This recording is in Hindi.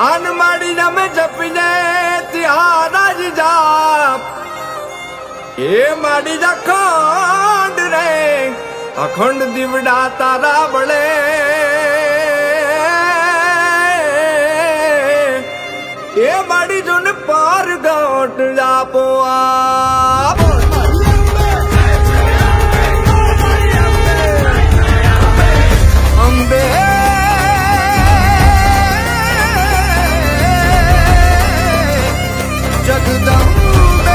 अनमाड़ी न में जपने तिहारा जी जाप ये माड़ी जा खंड रे अखंड दिवड़ा तारा बड़े ये माड़ी जो ने पार गोट जा पोआ अम्बे जगदम्बे